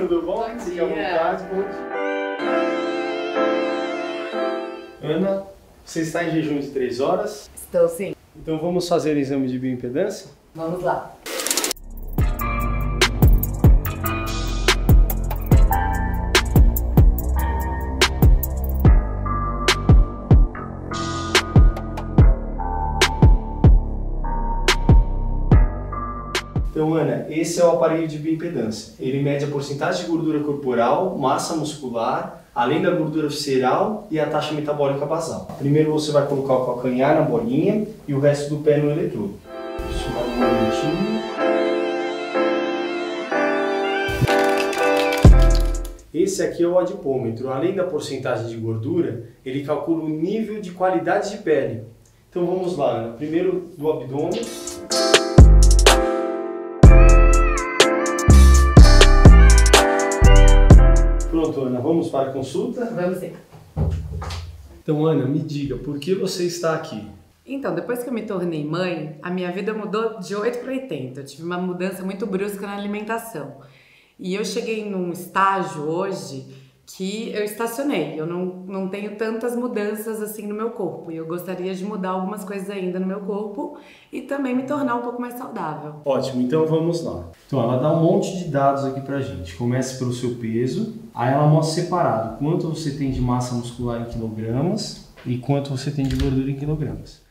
Tudo bom? Bom Fique à dia. vontade, bom dia. Ana, você está em jejum de 3 horas? Estou sim. Então vamos fazer o exame de bioimpedância? Vamos lá. Então, Ana, esse é o aparelho de bioimpedância. Ele mede a porcentagem de gordura corporal, massa muscular, além da gordura visceral e a taxa metabólica basal. Primeiro você vai colocar o calcanhar na bolinha e o resto do pé no eletrodo. Só um momentinho. Esse aqui é o adipômetro. Além da porcentagem de gordura, ele calcula o nível de qualidade de pele. Então vamos lá, Ana. Primeiro do abdômen. Pronto, Ana, vamos para a consulta? Vamos sim. Então, Ana, me diga, por que você está aqui? Então, depois que eu me tornei mãe, a minha vida mudou de 8 para 80. Eu tive uma mudança muito brusca na alimentação. E eu cheguei num estágio hoje que eu estacionei. Eu não tenho tantas mudanças assim no meu corpo. E eu gostaria de mudar algumas coisas ainda no meu corpo e também me tornar um pouco mais saudável. Ótimo, então vamos lá. Então, ela dá um monte de dados aqui pra gente. Começa pelo seu peso, aí ela mostra separado quanto você tem de massa muscular em quilogramas e quanto você tem de gordura em quilogramas.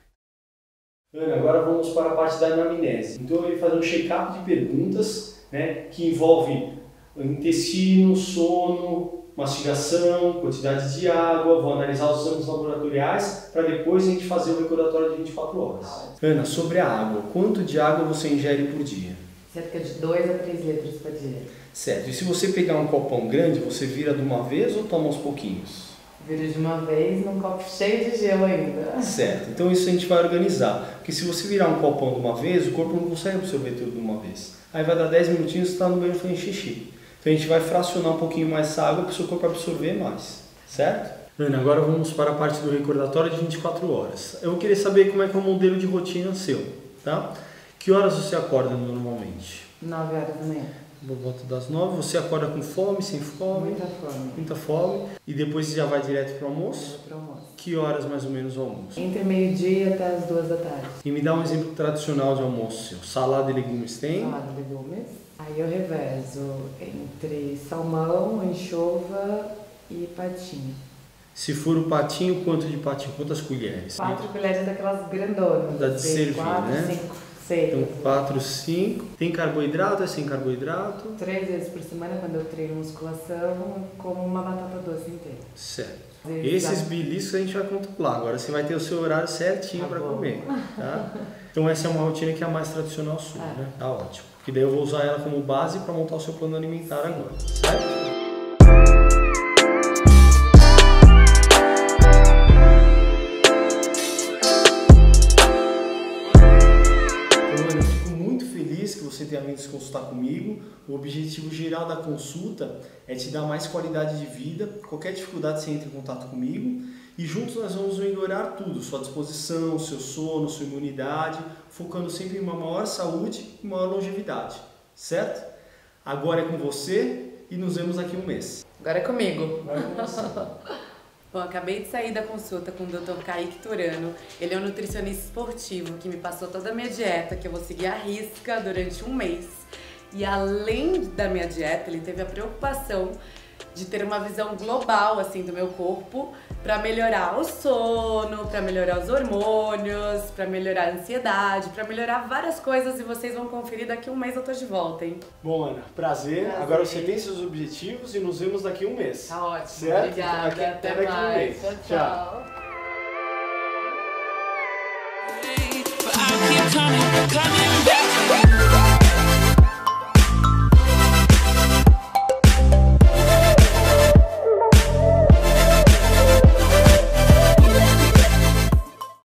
Ana, agora vamos para a parte da anamnese. Então, eu vou fazer um check-up de perguntas, né, que envolve intestino, sono, mastigação, quantidade de água, vou analisar os exames laboratoriais para depois a gente fazer o recordatório de 24 horas. Ana, sobre a água, quanto de água você ingere por dia? Cerca de 2 a 3 litros por dia. Certo, e se você pegar um copão grande, você vira de uma vez ou toma aos pouquinhos? Viro de uma vez num copo cheio de gelo ainda. Certo, então isso a gente vai organizar, porque se você virar um copão de uma vez, o corpo não consegue absorver tudo de uma vez. Aí vai dar 10 minutinhos e você está no banho fazendo xixi. Então a gente vai fracionar um pouquinho mais essa água para o seu corpo absorver mais, certo? Ana, agora vamos para a parte do recordatório de 24 horas. Eu vou querer saber como é que é o modelo de rotina seu, tá? Que horas você acorda normalmente? 9 horas da manhã. Por volta das 9, você acorda com fome, sem fome? Muita fome. Muita fome. E depois você já vai direto para o almoço? Pro almoço. Que horas mais ou menos o almoço? Entre meio-dia até as 2 da tarde. E me dá um exemplo tradicional de almoço seu. Salada e legumes tem? Salada de legumes. Aí eu revezo entre salmão, anchova e patinho. Se for o patinho, quanto de patinho? Quantas colheres? 4 colheres daquelas grandonas. Da de servir, 4, né? 5, 6. Então 4, 5. Tem carboidrato? É sem carboidrato? 3 vezes por semana, quando eu treino musculação, eu como uma batata doce inteira. Certo. Exato. Esses beliscos a gente vai controlar. Agora você vai ter o seu horário certinho para bom. comer, tá? Então essa é uma rotina que é a mais tradicional sua, né? Tá ótimo. Porque daí eu vou usar ela como base para montar o seu plano alimentar agora, certo? Que você tenha vindo se consultar comigo. O objetivo geral da consulta é te dar mais qualidade de vida. Qualquer dificuldade você entra em contato comigo e juntos nós vamos melhorar tudo, sua disposição, seu sono, sua imunidade, focando sempre em uma maior saúde e maior longevidade, certo? Agora é com você e nos vemos daqui um mês. Agora é comigo. Agora é com você. Bom, acabei de sair da consulta com o Dr. Kaique Turano. Ele é um nutricionista esportivo que me passou toda a minha dieta, que eu vou seguir à risca durante um mês. E além da minha dieta, ele teve a preocupação de ter uma visão global assim do meu corpo para melhorar o sono, para melhorar os hormônios, para melhorar a ansiedade, para melhorar várias coisas e vocês vão conferir daqui a um mês eu tô de volta, hein? Bom, Ana, prazer. Agora você tem seus objetivos e nos vemos daqui a um mês. Tá ótimo. Certo? Obrigada. Até Até daqui a um mais. mês. Tchau, Tchau. tchau.